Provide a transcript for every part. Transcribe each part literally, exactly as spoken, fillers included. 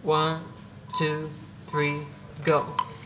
One, two, three, go.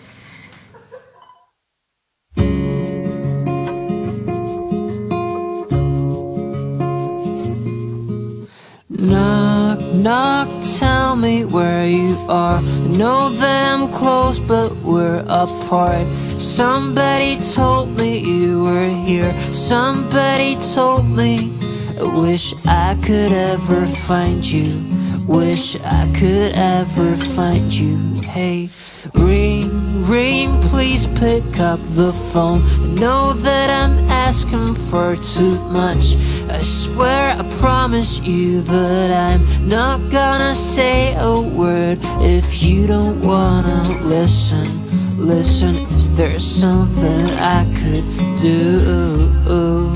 Knock, knock, tell me where you are. I know that I'm close, but we're apart. Somebody told me you were here. Somebody told me. I wish I could ever find you. Wish I could ever find you. Hey, ring, ring, please pick up the phone. I know that I'm asking for too much. I swear I promise you that I'm not gonna say a word if you don't wanna listen. Listen, is there something I could do?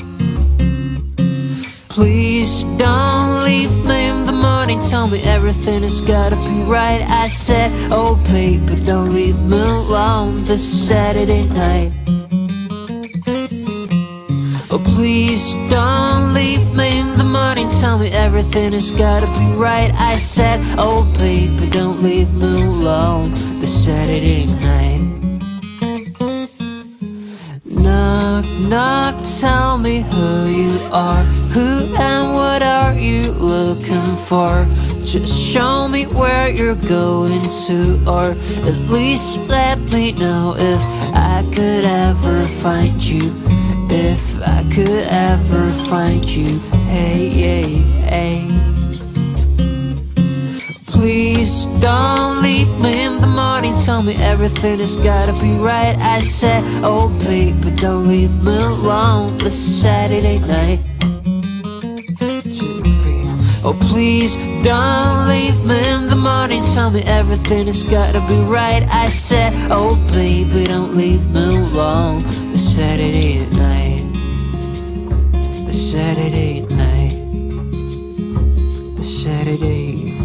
Please don't leave me in the morning. Tell me everything has gotta be right. I said, oh baby, don't leave me alone this Saturday night. Oh please don't leave me in the morning. Tell me everything has gotta be right. I said, oh baby, don't leave me alone this Saturday night. Knock, knock, tell me who you are. Who and what are you looking for? Just show me where you're going to, or at least let me know if I could ever find you. If I could ever find you. Hey, hey, hey. Please don't leave me in the morning. Tell me everything has gotta be right. I said, oh baby, don't leave me alone this Saturday night. Two, three. Oh please don't leave me in the morning. Tell me everything has gotta be right. I said, oh baby, don't leave me alone this Saturday night. The Saturday night. The Saturday